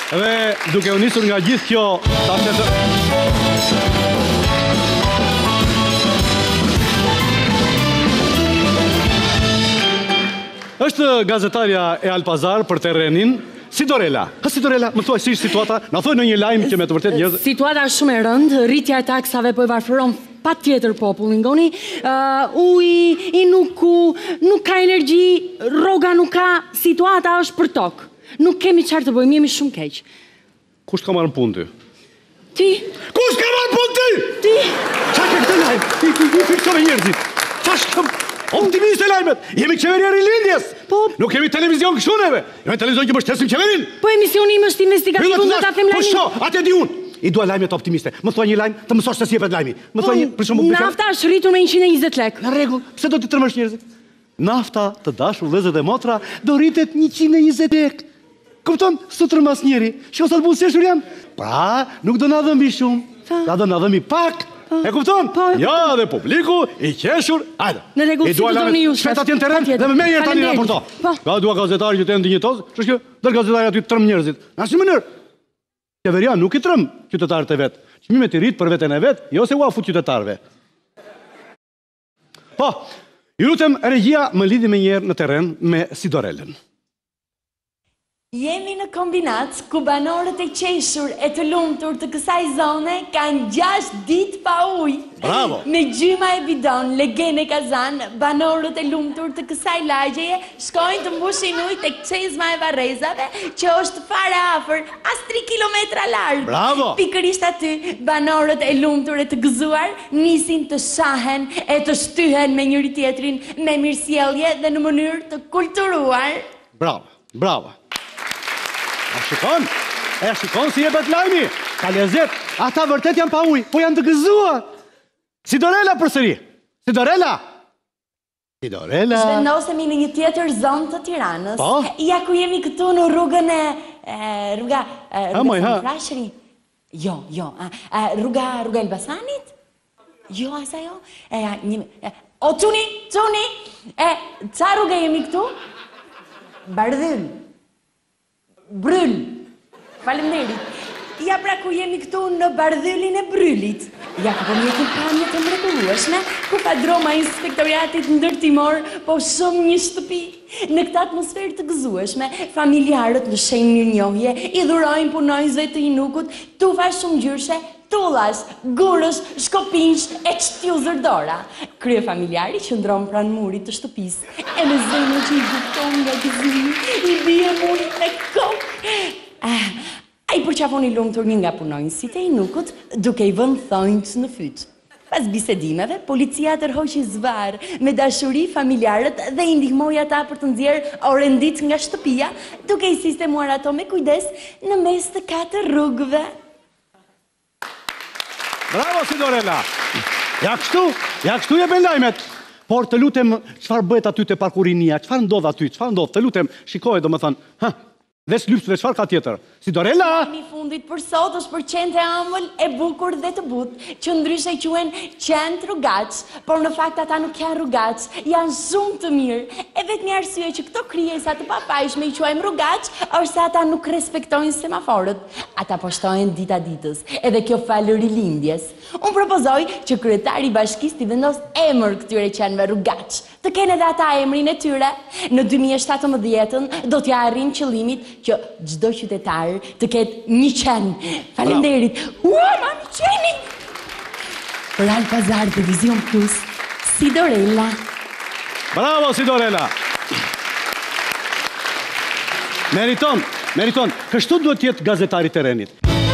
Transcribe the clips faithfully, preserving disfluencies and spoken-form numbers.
Dhe duke u nisur nga gjithë kjo, ta të... Është gazetarja e Alpazar për terrenin Sidorella. Ha Sidorella, më thuaj si është situata? Na thuaj në një lajm që me të vërtet njerëz. Situata është shumë e rëndë, rritja e taksave po e varfëron pa tjetër popullin ngoni. Uh, uji, i nuk ku, nuk ka energji, rroga nuk ka, situata është për tokë. Nuk kemi çfarë të bëjmë, jemi shumë keq. Kush ka marrë punë ty? Ti. Kush ka marrë punë ty? Ti. Qa ke këtë lajm? Ti ku fiksove njerëzit? Qa shkëm? Optimist e lajmet! Jemi qeveria rilindjes! Po... Nuk kemi televizion kështu neve! Jemi televizion që mbështesim qeverin! Po emisioni im është investigativ, unë do ta them lajmin. Po sho, atë e di unë! I dua lajmet optimiste. Më thua një lajm, të mësosh se si jepet lajmi. Më thua një, për shembull, nafta është rritur me njëqind e njëzet lekë. Në rregull, pse do të tërmësh njerëzit? Nafta, të dashur vëllezër dhe motra, do rritet njëqind e njëzet lekë. Kupton? S'u tërmas njeri. Shiko sa të buzëqeshur janë. Pra, nuk do na dhëmbi shumë. Da do na dhëmbi pak. E kupton? Ja, dhe publiku i qeshur. Hajde. Në rregull, si do doni ju? Shpejt atje në terren dhe më merr tani raporto. Ka dua gazetari që të jenë dinjitoz, ç'është kjo? Dër gazetari aty trëm njerëzit. Në asnjë mënyrë. Qeveria nuk i trëm qytetarët e vet. Çmimet i rrit për veten e vet, jo se u afut qytetarëve. Po, ju lutem regjia më lidhi më njëherë në terren me Sidorellën. Jemi në kombinat ku banorët e qeshur e të lumtur të kësaj zone kanë gjashtë ditë pa ujë. Bravo! Me gjyma e bidon, legene kazan, banorët e lumtur të kësaj lagjeje shkojnë të mbushin ujë tek çezma e Varrezave, që është fare afër, as tri kilometra larg. Bravo! Pikërisht aty, banorët e lumtur e të gëzuar nisin të shahen e të shtyhen me njëri tjetrin me mirësjellje dhe në mënyrë të kulturuar. Bravo, bravo. A shikon? E shikon si jepet lajmi? Ka lezet. Ata vërtet janë pa ujë, po janë të gëzuar. Sidorella përsëri. Sidorella. Sidorella. Zhvendosemi në një tjetër zonë të Tiranës. Po? Ja ku jemi këtu në rrugën e rruga rruga Frashëri. Jo, jo, rruga rruga Elbasanit? Jo, asa jo. E një O Çuni, Çuni. E ça rrugë jemi këtu? Bardhyl. Bryl. Faleminderit. Ja pra ku jemi këtu në Bardhylin e Brylit. Ja ku po mjetin pamje të mrekullueshme, ku ka droma inspektoriatit ndërtimor, po shumë një shtëpi. Në këtë atmosferë të gëzueshme, familjarët në shenjë mirënjohje i dhurojnë punonjësve të Inukut tufa shumë ngjyrshe, tullash, gurësh, shkopinsh e çtjuzër dora. Krye familjari qëndron pranë murit të shtëpisë, e me zemrën që i gëton nga gëzimi, i bie murit me kokë. Ah, a i përqafon i lumtur një nga punonjësit e Inukut, duke i vënë thonjt në fyt. Pas bisedimeve, policia tërhoqi zvar me dashuri familjarët dhe i ndihmoi ata për të nxjerrë orendit nga shtëpia, duke i sistemuar ato me kujdes në mes të katër rrugëve. Bravo, Sidorella! Ja kështu, ja kështu jepin lajmet. Por të lutem, çfarë bëhet aty te parkurinia? Çfarë ndodh aty? Çfarë ndodh? Të lutem, shikoj domethënë, ha, veç lypsve çfarë ka tjetër? Sidorella! Një fundit për sot është për qenë të ëmbël e bukur dhe të butë, që ndryshe quhen qenë rrugaç, por në fakt ata nuk janë rrugaç, janë shumë të mirë. E vetmi arsye që këto krijesa të papajshme i quajmë rrugaç, është se ata nuk respektojnë semaforët. Ata poshtojnë dita ditës, edhe kjo falë rilindjes. Unë propozoj që kryetari i bashkisë t'i vendos emër këtyre qenëve rrugaç, të kenë edhe ata emrin e tyre. Në dy mijë e shtatëmbëdhjetën do t'ja arrijmë qëllimit që çdo qytetar të ketë një qenë. Faleminderit. Ua, mami qeni! Për Alpazar Televizion Plus, Sidorella. Bravo, Sidorella! Meriton, meriton. Kështu duhet jetë gazetari terrenit.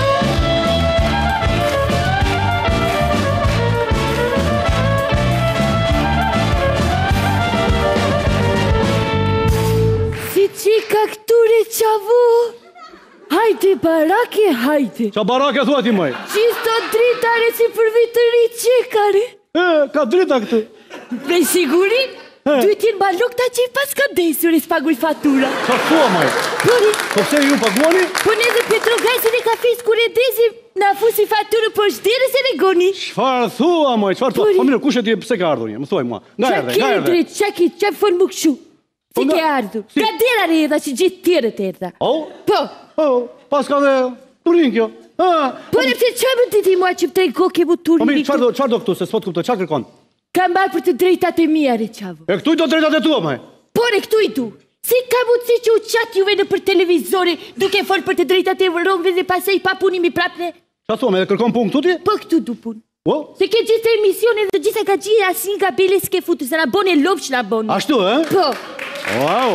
Qika këture qavu, hajte barake, hajte. Qa barake thua ti moj? Qisto dritare si për vitëri qikare. E, ka drita këtë. Me sigurin, duhet jenë balok ta që i pas ka desur e s'paguj fatura. Qa thua moj? Pori. Po pse ju paguani? Po ne dhe Petrogajsin e kafis kur e desi na fusi faturë për shderës e regoni. Qfarë thua moj, qfarë thua? Po mirë, kush e ti pse ka ardhur një, më thuaj mua. Nga erdhe, nga erdhe. Qa ki, qa fon më këshu. Si ke ardhur? Ka dera re edha që gjithë tjerët erdha. Oh? Po. Oh, pas ka dhe turin kjo. Po në pëse që më të ti mua që më trego ke bu turin? Po mirë, qfarë do, qfarë do këtu, se s'po të kuptoj, qfarë kërkon? Ka mbarë për të drejtat e mia, re qavo. E këtu i do drejtat e tua, maj? Por e këtu i du. Si ka mundësi që u qatë juve në për televizori duke folë për të drejtat e vërrongve dhe pasaj pa punimi prapne? Qa thua, me dhe kërkon punë këtu ti? Po këtu du punë. Po? Se ke gjithë emisione dhe gjitha ka gjithë asin ka bele s'ke futu, se na bone lopë që na bone. Ashtu, e? Po. Wow.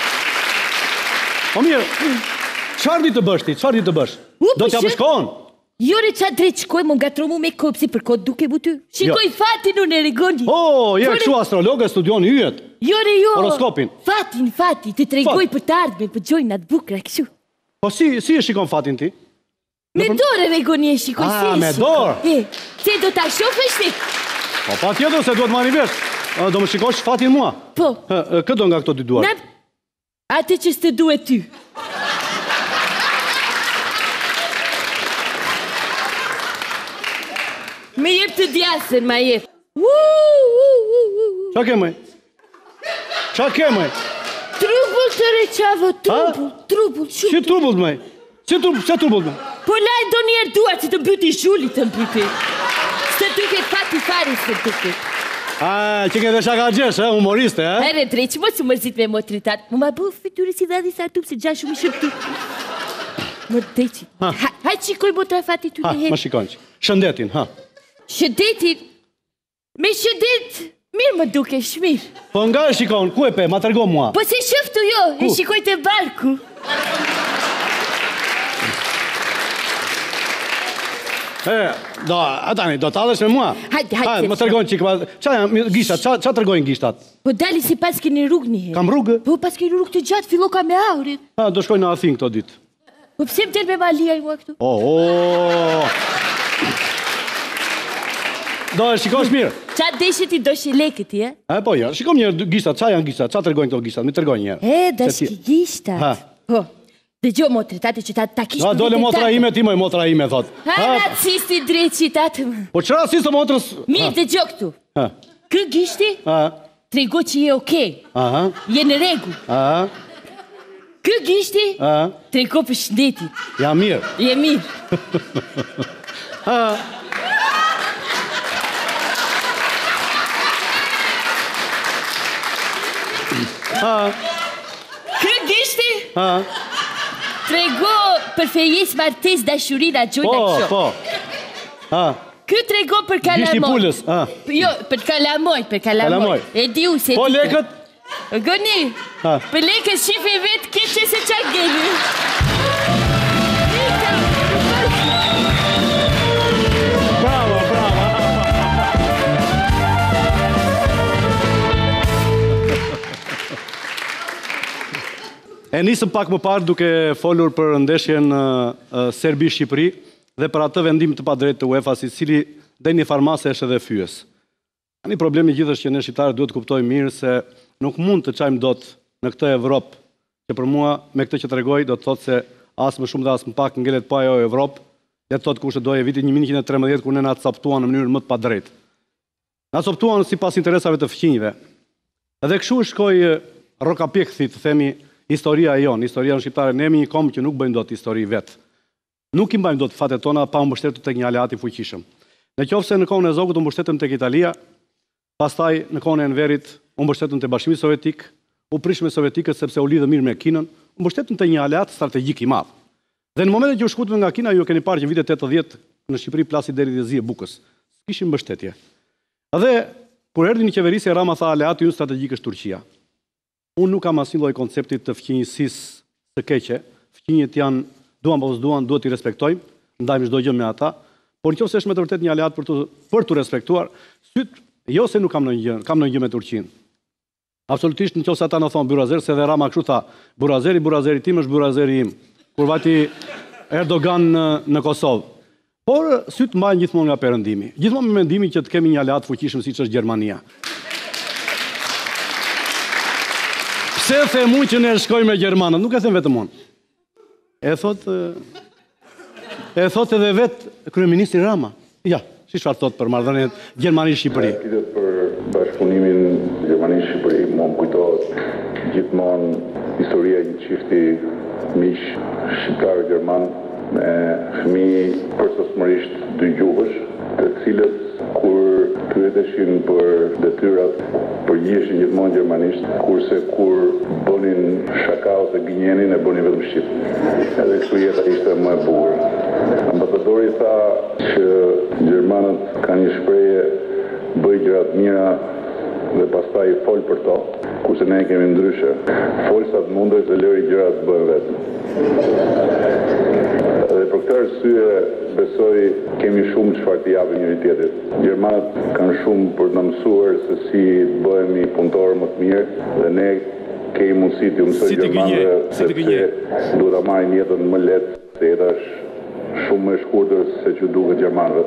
O mirë, qfarë di të bësh ti, qfarë di të bësh? Do t'ja përshkon? Jo re qa drejt shkoj, më nga tromu me kopsi për kod duke buty. Shikoj fatin unë e regoni. O, je kështu astrologe, studion yjet. Jo re jo. Horoskopin. Fatin, fati, të tregoj për të ardhme, për gjojnë atë bukra, kështu. Po si, si e shikon fatin ti? Me dorë regoni e shikoj, si e shikoj. Ah, me dorë? E, se do t'a shofesh ti? Po pa tjetër se duhet marri vesh. Do më shikosh fatin mua? Po. Këto nga këto dy duar? Ate që s'te duhet ty. Me jep të djasën, ma jep. Qa ke mëj? Qa ke mëj? Trubull të reqavo, trubull, trubull, shumë. Si trubull mëj? Si trubull mëj? Po laj do njerë duar që të mbyti zhulli të mbyti. Së duke fati fari së duke. A, që ke dhe shaka gjesh, humoriste, e? Here, drejt, që mos u mërzit me motritat. Më ma bu fiture si dhadi sa tup se gja shumë i shërtu. Më drejti. Haj qikoj motra fati të Ha, në më shikon që. Shëndetin, ha. Shëndetin? Me shëndet, mirë më duke, shmir. Po nga e shikon, ku e pe, ma tërgo mua? Po se shëftu jo, e shikoj të barku. E, do, atani, do t'adhesh me mua? Hajde, hajde. Më tërgojnë qikë, qa janë gishtat, qa tërgojnë gishtat? Po dali si pas keni rrug një herë. Kam rrugë? Po pas keni rrug të gjatë, fillo ka me aurin. Ha, do shkoj në Athin këto ditë. Po pse më tërë me malia i mua këtu? O, o. Do e shikosh mirë? Qa deshe ti do shileke ti, e? E, po, ja, shikom njërë gishtat, qa janë gishtat, qa tërgojnë këto gishtat, mi tërgojnë njërë. E, da shki gishtat. Po. Dhe gjo motre, tate që ta ta kishtë... Ha, dole motra ime, ti moj motra ime, thot. Ha, racisti drejt që tatë më. Po që racistë motrës... Mirë, dhe gjo këtu. Kë gishti, trego që je okej. Je në regu. Kë gishti, trego për shëndetit. Ja mirë. Je mirë. Kë gishti, trego për fejes martes dashurina gjojna kësho. Po, po. Kë trego për kalamoj. Gishti pullës, ha. Jo, për kalamoj, për kalamoj. E di u se... Po lekët? Gëni, për lekët shife vetë keqe se qa geni. Bravo, bravo. E nisëm pak më parë duke folur për ndeshjen Serbi-Shqipëri dhe për atë vendim të padrejtë të UEFA, si cili dhe një farmase është edhe fyes. Një problemi gjithë është që ne shqiptarët duhet kuptojmë mirë se nuk mund të qajmë dot në këtë Evropë, që për mua me këtë që të regoj do të thotë se asë më shumë dhe asë më pak ngelet pa jo Evropë, dhe të thotë kushtë doje vitit një mijë njëqind e tridhjetë kur ne na captuan në mënyrë më të padrejtë. Na captuan sipas interesave të fqinjve. Edhe kështu shkoi rrokapjekthi, të themi, historia e jonë, historia në shqiptare, ne jemi një kombë që nuk bëjmë dot histori vetë. Nuk i mbajmë dot fatet tona pa u mbështetur tek një aleat i fuqishëm. Në qoftë se në kohën e Zogut u mbështetëm tek Italia, pastaj në kohën e Enverit u mbështetëm te Bashkimi Sovjetik, u prishëm me sovjetikët sepse u lidhëm mirë me Kinën, u mbështetëm te një aleat strategjik i madh. Dhe në momentin që u shkutëm nga Kina, ju keni parë që në vitet tetëdhjetë në Shqipëri plasi deri te zi e Bukës. Kishim mbështetje. Dhe kur erdhi në qeverisje, Rama tha aleati ynë strategjik është Turqia. Unë nuk kam asnjë lloj koncepti të fqinjësisë së keqe. Fqinjët janë, duan apo s'duan, duhet i respektojmë, ndajmë çdo gjë me ata, por nëse është me të vërtet një aleat për të për të respektuar, syt jo se nuk kam ndonjë gjë, kam ndonjë gjë me Turqinë. Absolutisht nëse ata na thon burazer, se dhe Rama kështu tha, burazeri, burazeri tim është burazeri im. Kur vati Erdogan në, në Kosovë. Por syt mbajnë gjithmonë nga perëndimi. Gjithmonë me mendimin që të kemi një aleat fuqishëm siç është Gjermania. Pse them unë që ne shkojmë me gjermanët? Nuk e them vetëm unë. E thot e thot edhe vet kryeministri Rama. Ja, Si çfarë thot për marrëdhënien Gjermani-Shqipëri? Pyetjet për bashkëpunimin Gjermani-Shqipëri më kujtohet gjithmonë historia e një çifti miq shqiptar-gjerman me fëmijë përsosmërisht dy gjuhësh, të cilët kur pyeteshin për detyrat përgjigjeshin gjithmonë gjermanisht, kurse kur bënin shaka ose gënjenin e bënin vetëm shqip. Edhe kështu jeta ishte më e bukur. Ambasadori tha që gjermanët kanë një shprehje bëj gjërat mira dhe pastaj fol për to, kurse ne kemi ndryshe. Fol sa të mundesh dhe lëri gjërat të bëhen vetëm. Dhe për këtë arsye besoj kemi shumë çfarë të japim njëri tjetrit. Gjermanët kanë shumë për të na mësuar se si bëhemi punëtorë më të mirë dhe ne kemi mundësi të mësojmë gjermanëve se duhet ta marrin jetën më lehtë, se jeta është shumë më e shkurtër se që duket gjermanëve.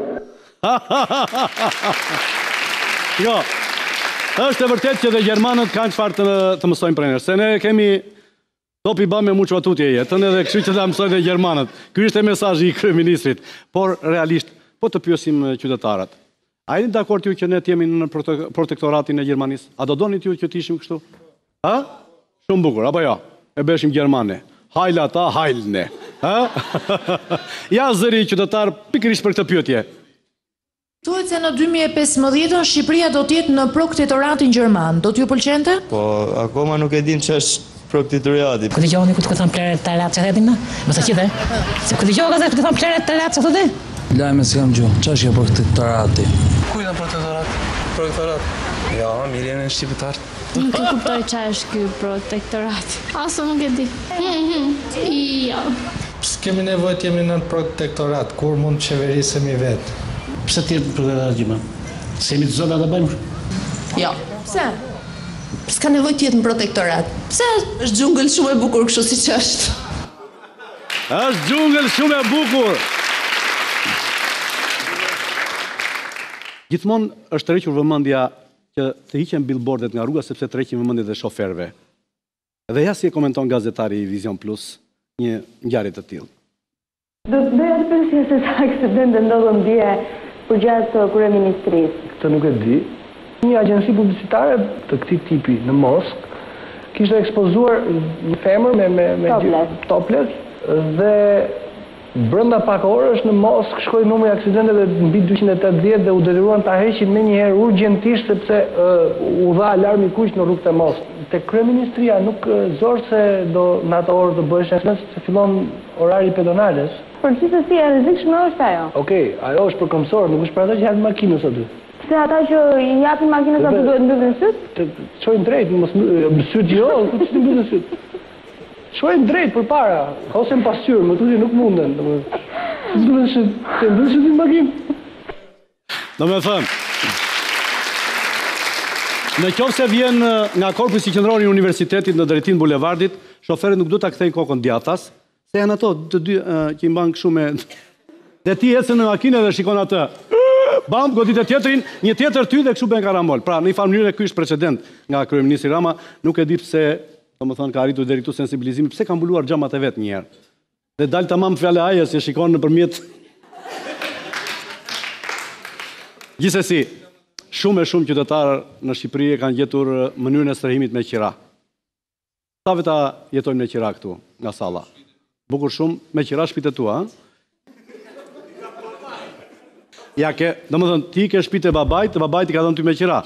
Jo, është e vërtet që dhe gjermanët kanë çfarë të, të mësojnë prej nesh, se ne kemi topi ba me muç tutje jetën edhe kështu që ta mësojnë dhe gjermanët. Ky ishte mesazhi i kryeministrit, por realisht po të pyesim qytetarët. A jeni dakord ju që ne të jemi në protektoratin e Gjermanisë? A do donit ju që të ishim kështu? Ha? Shumë bukur, apo jo? E bëshim gjermane. Hajla ta, hajlne. Ha? Ja zëri qytetar pikërisht për këtë pyetje. Thuhet se në dy mijë e pesëmbëdhjetë Shqipëria do të jetë në protektoratin gjerman. Do t'ju pëlqente? Po, akoma nuk e dim ç'është protektorati. Ku dëgjoni ku të thon plenet të rat që hetin na? Mos e qite. Se ku dëgjoj gazet ku të thon plenet të rat që thotë? Lajme si kam gjuhë. Ç'është kjo protektorati? Ku janë protektorat? Protektorat. Ja, mirën e shqiptar. Nuk e kuptoj çfarë është ky protektorat. Aso nuk e di. Jo. S'kemi nevojë të jemi në protektorat, kur mund të qeverisemi vetë. Pse ti protektorat gjima? Se jemi të zona të bëjmë? Jo. Pse? S'ka nevojë të jetë në protektorat. Pse është xhungël shumë e bukur kështu siç është? Është xhungël shumë e bukur. Gjithmonë është tërhequr vëmendja që të hiqen billboardet nga rruga sepse tërheqin vëmendjet e shoferëve. Dhe ja si e komenton gazetari i Vision Plus një ngjarje të tillë. Do të bëja të pyesje se sa aksidente ndodhen dje përgjatë kryeministrisë. Këtë nuk e di. Një agjenci publicitare të këtij tipi në Moskë kishte ekspozuar një femër me me me topless dhe brenda pak orësh në Moskë shkoi numri i aksidenteve mbi dyqind e tetëdhjetë dhe u detyruan ta heqin menjëherë urgjentisht sepse uh, u dha alarm i kuq në rrugët e Moskës. Te kryeministria nuk zor se do në ato orë të bëhesh aksident se fillon orari pedonales. Por gjithsesi e rrezikshme është ajo. Okej, ajo është për këmbësorë, nuk është për ata që japin makinës aty. Se ata që i japin makinës aty duhet mbyllin syt? Çojnë drejt, mos syt jo, ku të mbyllin syt. Shojnë drejt përpara, ose në pasqyrë, më tuti nuk munden. Mbyllin syt, të mbyllin syt në makinë. Do me thënë, në qoftë se vjen nga korpusi qendror i universitetit në drejtim bulevardit, shoferët nuk do ta kthejnë kokën djathtas, se janë ato të dy që i mban kështu me dhe ti ecën në makinë dhe shikon atë. Bam, godit e tjetërin, një tjetër ty dhe kështu bën karambol. Pra, në një farë mënyrë ky është precedent nga kryeministri Rama, nuk e di pse, domethënë ka arritur deri këtu sensibilizimi, pse ka mbuluar xhamat e vet një herë. Dhe dal tamam fjala aje se shikon nëpërmjet. Gjithsesi, shumë e shumë qytetarë në Shqipëri e kanë gjetur mënyrën e strehimit me qira. Sa veta jetojnë me qira këtu, nga salla? Bukur shumë, me qira shtëpitë tua, ha? Ja ke, do më thënë, ti ke shtëpitë e babajt, babajt i ka dhënë ty me qira.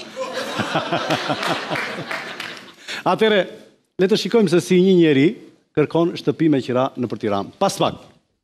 Atere, le të shikojmë se si një njeri kërkon shtëpi me qira në për Tiranë. Pas pak.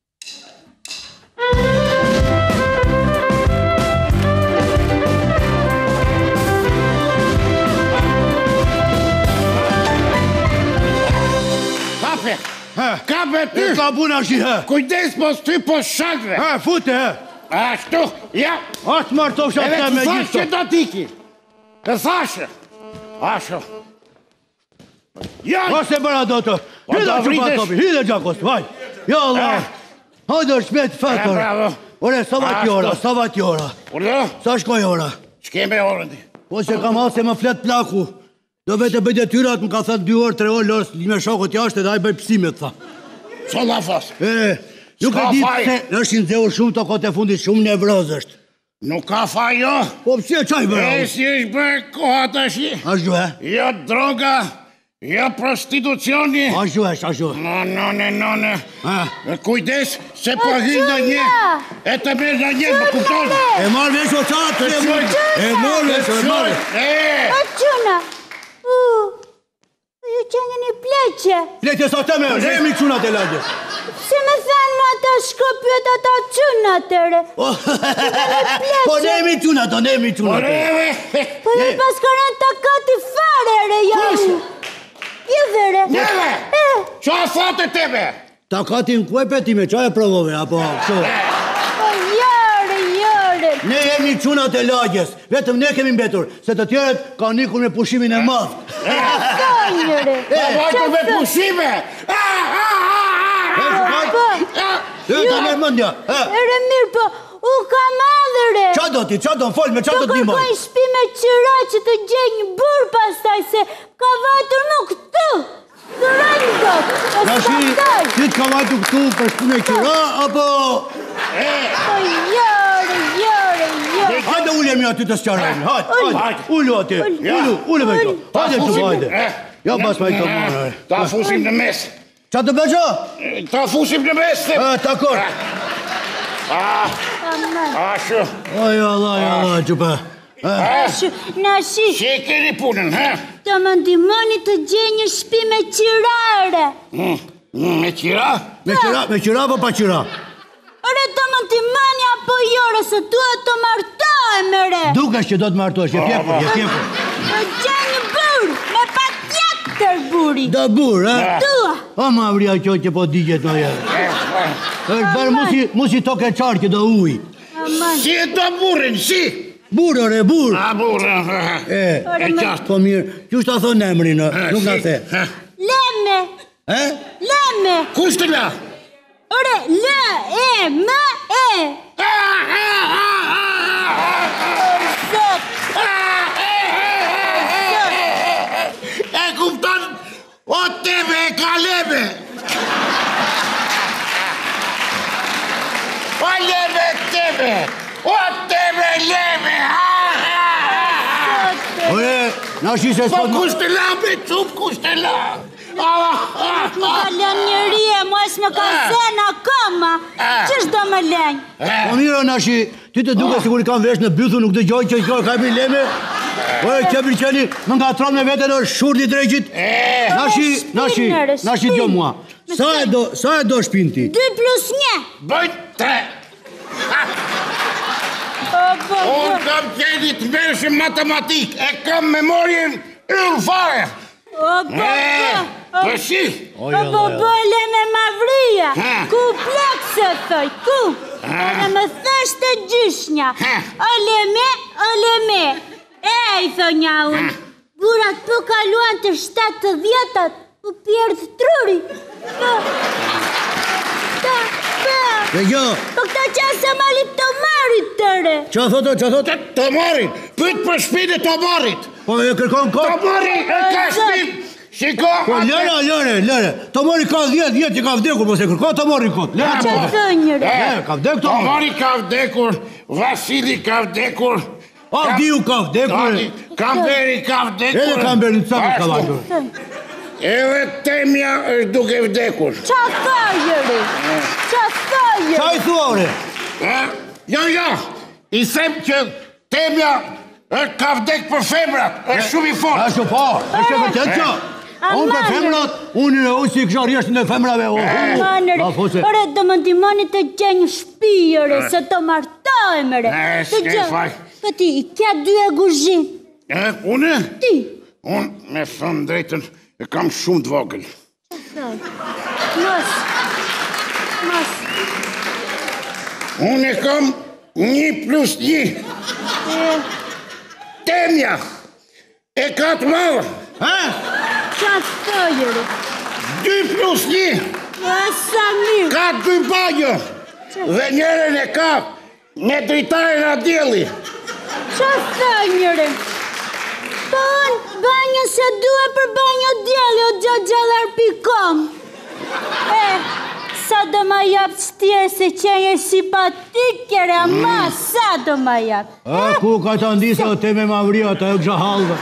Kape! Kape ty! Ka buna shi, he! Kujdes po s'ty po shakve! Ha, fute, he! Ashtu, ja! Ashtë martof shatë me gjithë! Edhe të thashë që do tiki! Të thashë! Ashtu! Ja! Ose bëra do të! Hida që pa topi, hida gjakos, vaj! Ja, Allah! Hajde është shmet fëtër! Bravo! Ore, sa vat jora, sa vat jora! Urdo? Sa shkoj jora? Shkeme orën ti! Po se kam ase më flet plaku! Do vete bëjt e tyrat, më ka thëtë dy orë, tre orë, lërës një me shokët jashtë edhe a i bëj pësimet, tha. Sa la fas? E, nuk e ditë se është në zehur shumë të kote fundit shumë nevroz është. Nuk ka fa jo. Po pse çaj bëra? E si është bërë koha tash? Ashtu e? Jo droga, jo prostitucioni. Ashtu e, ashtu. No, no, no, no, no. Kujdes se po hin në një. E të merr në një, më kupton? E marr vesh o çatë, e marr. E marr vesh, e marr. E. Çuna. U. Ju qenë një pleqe. Pleqe sa të me, jemi çuna të lagje. Se me thanë ma ta shkopjët ata qënë atëre. Po ne emi qënë ato, ne emi qënë ato. Po ju pas kërën të kati fare, re, janë. Je vere. Neve, qa fatë tebe? Ta kati në kuepe ti me qa e provove, apo kështu. Po jare, jare. Ne jemi qëna të lagjes, vetëm ne kemi mbetur, se të tjeret ka nikur me pushimin e madhë. Sonjëre. Pa vajtë me pushime. E të mërë mëndja. Ere mirë, po, u ka madhëre. Qa do ti, qa do në folë, me qa do t'ni mojë? Të kërkojnë shpi me qëra që të gjenjë një burë pastaj, se ka vajtër më këtu. Të rajnë do, e s'kandaj. Ti t'ka vajtu këtu për shpi me qëra, apo... Po jare, jare, jare. Hajde ullemi aty të s'qarajnë, hajde, hajde, ullu aty, ullu, ullu me këtu. Hajde që hajde. Ja pas me i të marë. Ta fusim në mes. Qa të bëgjo? Ta fusim në mes. Takor. Ashu. Oj, Allah, Allah, qëpa. Ashu, nashi. Që e keni punën, ha? Të më ndimoni të gjenjë një shpi me qirare. Me qira? Me qira, me qira apo pa qira? Ore, të më ndimoni apo jore, se duhet të martohem, ere. Dukesh që do të martohesh, je pjekur, je pjekur. Të gjenjë një burë, me pa tjetër buri. Da burë, ha? Dua. O, ma vria qo që po digjet në jetë. është bërë musi toke qarë që do uj. Si e do burin, si? Burë, re, burë. A, burë. E, e qastë. Po mirë, që është ta thonë emrin, nuk nga the. Leme. E? Leme. Kushtë la? Ore, lë, e, më, e. A, a, a, a, a, e kupton, o tebe e ka leme. O leme tebe, o tebe leme. Ore, na shi se s'po... Po kushtë la, me qup kushtë la. Më ka lën njëri e mu es më ka zena këma. Qështë do më lenjë? Po mira, nashi, ti të duke sigur i kam vesh në bythu, nuk të gjoj që i ka i leme. Ore, qepri qeni, më nga tron me vete në shurdi drejqit. Nashi, nashi, nashi djo mua. Sa e do, sa e do shpin ti? Dy plus një. Bëjt tre. Unë kam qeni të veshë matematik, e kam memorien yllë fare. O, po, po. Po si? O, po, po, le me mavria. Ku plekse, thoj, ku? Edhe me thësh të gjyshnja. O, le me, o, le me. E, i thoj nja unë. Burat po kaluan të shtatë të djetat, po pjerdhë truri. Po, ta, po. Dhe jo. Po këta qanë se malit të marit tëre. Qa thotë, qa thotë? Të marit, pëtë për shpine të marit. Po e kërkon kohë? Të marit, e ka shpin. Shiko, po lëre, lëre, lëre. Të mori ka dhjetë, dhjetë që ka vdekur, po se kërko të mori kot. Lëre që të njëre. E, ka vdekur të mori. Të mori ka vdekur, Vasili ka vdekur. Avdiu ka vdekur. Kamberi ka vdekur. Edhe Kamberi të sëmë ka vdekur. Edhe Temja është duke vdekur. Qa thajëri? Qa thajëri? Qa i thuare? Jo, jo, i them që Temja është ka vdek për femrat, është shumë i fort. Ashtu po, është e vërtet që. Unë për femrat, unë në ujë si kësha rjeshtë në femrave. Manëre, ore, do më ndimoni të gjenjë shpijëre, se të martojme, re. Të gjenjë. Po ti, i kja dy e guzhin. E, une? Ti. Unë, me thëmë drejtën, e kam shumë të vogël. Që thaj? Mos. Mos. Unë e kam një plus një. E... Temja, e ka të marë. Qa të thojëri? Dy plus një. E sa mirë. Ka dy banjo. Dhe njëren e ka me dritare në djeli. Qa të thojëri? Po unë banjo se duhe për banjo djeli o gjatë gjallar pikom. E, sa do ma jap shtjerë se qenje simpatikere, ama sa do ma jap. A, ku ka të ndisë o te me mavria, ta e kësha halve.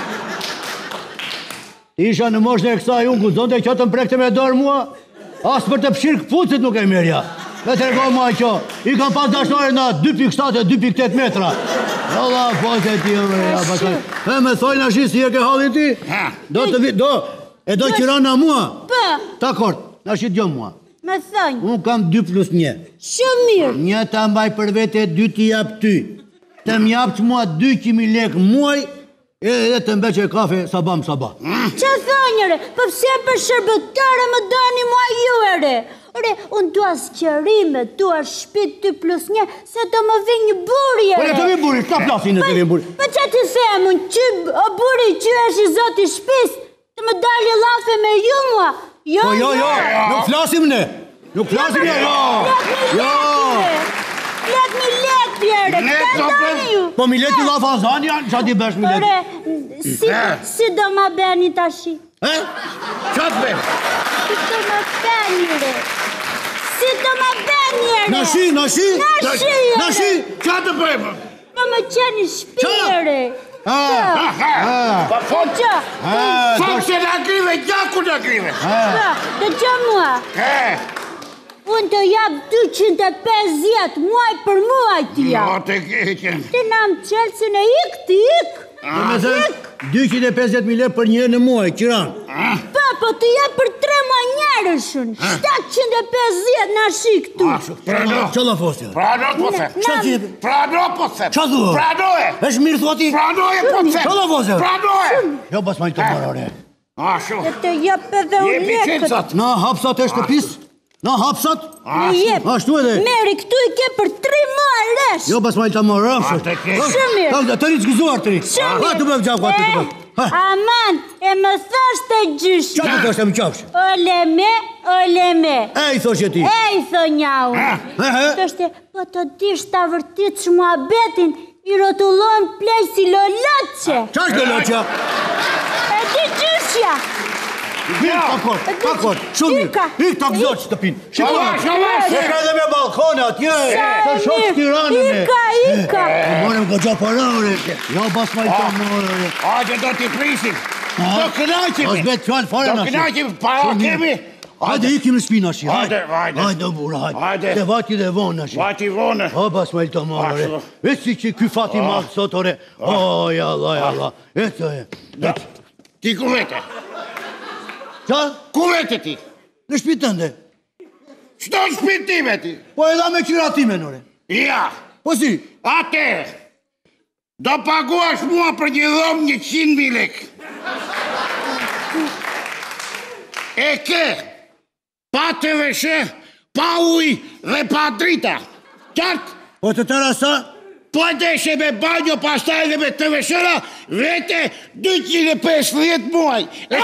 Isha në moshën e kësa unë, ku zonde që të mprekte me dorë mua, asë për të pëshirë këpucit nuk e merja. Me të regoj mua që, i kam pas dashnore na dy pikë shtatë e dy pikë tetë metra. Allah, fosë e ti, ja, pasaj. E me thojnë ashtë si e ke halin ti? Do të vi, do, e do qira na mua? Për. Takord, në ashtë gjo mua. Me thonjë. Unë kam dy plus një. Shumë mirë. Një të mbaj për vete, dy t'i jap ty. Të m'jap që mua dy qimi lek muaj, e të mbeq e kafe sabam sabah. Qa thonjëre, pëpse për shërbëtare më doni mua ju ere? Ore, unë dua zgjerime, dua shpit ty plus një, se do më vi një buri ere. Ore, të vi buri, ka plasin e të vi buri. Për që ti them, unë që o buri që është i zoti shpis, të më dali lafe me ju mua. Jo, jo, jo, nuk flasim ne. Nuk flasim ne, jo. Jo. Let mi let tjere, këtë dani ju. Po mi leti la fazan janë, qa ti besh mi leti? Ore, si do ma beni tashi? E? Qa të beni? Si do ma beni, re? Si do ma beni, re? Nashi, nashi? Nashi, re? Nashi, qa të bëjmë? Po më qeni shpirë, re? Ha, ha, ha. Pa fond Që? Fond se në grive, gjaku në grive. Dhe që mua? He. Unë të jap dyqind e pesëdhjetë muaj për muaj t'i jap. Jo, të keqen. Ti na më qelësin e ik, ti ik. Dhe me thënë, dyqind e pesëdhjetë mijë lekë për një në muaj, qiran. Pa, po të jap për tre muaj njerëshën. shtatëqind e pesëdhjetë na shi këtu. Prano. Qa la fosë? Prano po them. Qa t'jep? Prano po them. Qa dhua? Prano e. Esh mirë thua ti? Prano e po them. Qa la fosë? Prano e. Jo, bas ma i të marore. A, shu. Dhe të jap edhe u lekët. Na hapsat e shtëpis? Na hapsat? Në jep. Ashtu edhe? Meri, këtu i ke për tri muaj resh. Jo, bas ma i të marore. Shumë mirë. Të rritë gëzuar të rritë. Shumë mirë. Ha, të bëvë gjakua, të të bëvë. Aman, e më thosht e gjyshme. Qa të thosht e më qafsh? Ole me, ole me. E i thosht e ti? E i thosht njau. Thoshte, po të dish të vërtit që mua betin, i rotullon plej si loloqe. Qa është loloqja? E ti gjyshja. Mirë, takor, takor, shumë mirë. Ikë të gëzoq të pinë. Shavash, shavash. Se ka edhe me balkone atje. Të shokë tiranën e. Ika, ika. Morëm ka gja parore. Jo, bas ma i të morore. Hajde, do t'i prisim. Do kënaqimi. Os bet fjallë fare Do kënaqimi, para kemi. Hajde, ikim në shpinë ashtë. Hajde, hajde. Hajde, bura, hajde. Hajde. Te vati dhe vonë ashtë. Vati vonë. O, bas ma i të morore. E si që ky fati madhë sot, ore. O, jalla, jalla. E të e. Ti ku vete? Qa? Ku vete ti? Në shpitë tënde. Shto në shpitë time ti? Po edha me qyra time, nore. Ja. Po si? Ate, do paguash mua për një dhomë një qind mijë lekë. E ke, pa të veshe, pa uj dhe pa drita. Qartë? Po të të rasa? Po e deshe me banjo, pastaj dhe me të veshera, vete dyqind e pesëdhjetë muaj.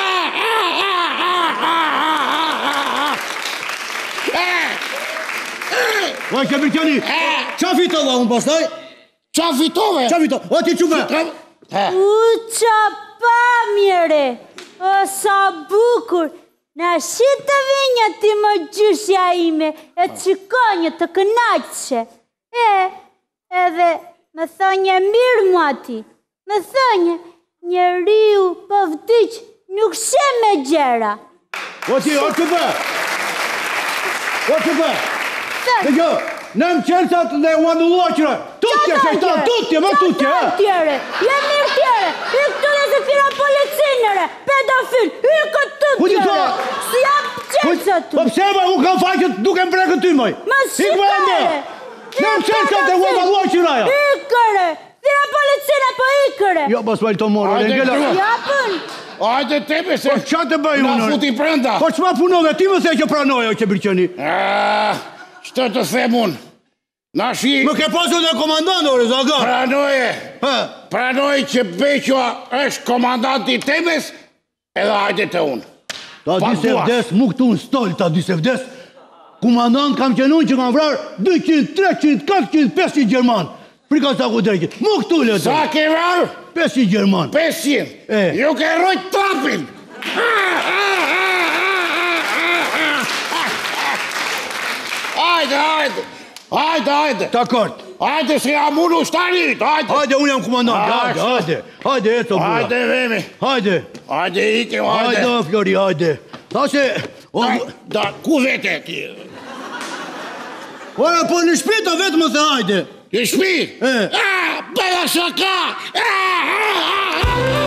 O, ke Birkjani, qa fitova unë pastaj? Qa fitove? Qa fitove? O, ti qume? U, qa pa mjere, o, sa bukur. Na shi të vinja ti më gjyshja ime, e qikonjë të kënaqëshe. E, edhe me thonje mirë mua ti, me thonje një riu për vdyq nuk she me gjera. O ti, o të bë! O të bë! Dhe gjo, në më qënësat dhe u anulluar qëra. Tutje, shëjtan, tutje, më tutje, e? Qa tjere, jem mirë tjere, i këtu dhe se fira policinere, pedofil, i këtë të tjere, si jap qënësat tu. Po pse, më, u kam faqët duke më prekën ty, moj. Më shikare. Në më qënësat dhe u anulluar qëraja. Ikëre, fira policine, po ikëre. Jo, bas valë të morë, e ngella. Japën. Hajde tebe se... Po qa të bëj unë? Na futi prenda. Po që ma punove, ti më the që pranoj, o që Birqeni. Shtë të them unë. Na shi... Më ke pasu dhe komandant, ore, zagar. Pranoje. Pranoj që Bequa është komandanti temes, edhe hajde të unë. Ta di se vdes, mu këtu në stol, ta di se vdes. Komandant kam qenë unë që kam vrarë dyqind, treqind, katëqind, pesëqind Gjerman. Prika sa ku drejkit. Mu këtu le të. Sa ke vrarë? pesëqind Gjerman. pesëqind? Ju ke rojt trapin. Hajde, hajde! Hajde, hajde! D'acord. Hajde să iau unul starit, hajde! Haide, unde am comandant, haide, haide! Haide, eto, bura! Haide, vemi! Haide! Haide, Ike, haide! Haide, Fiori, haide! Lasă... Da, cu vete, ti! Ora, până șpit, aveți mă să haide! E șpit? E. Ah, bă, așa ca! Ah, ah, ah, ah!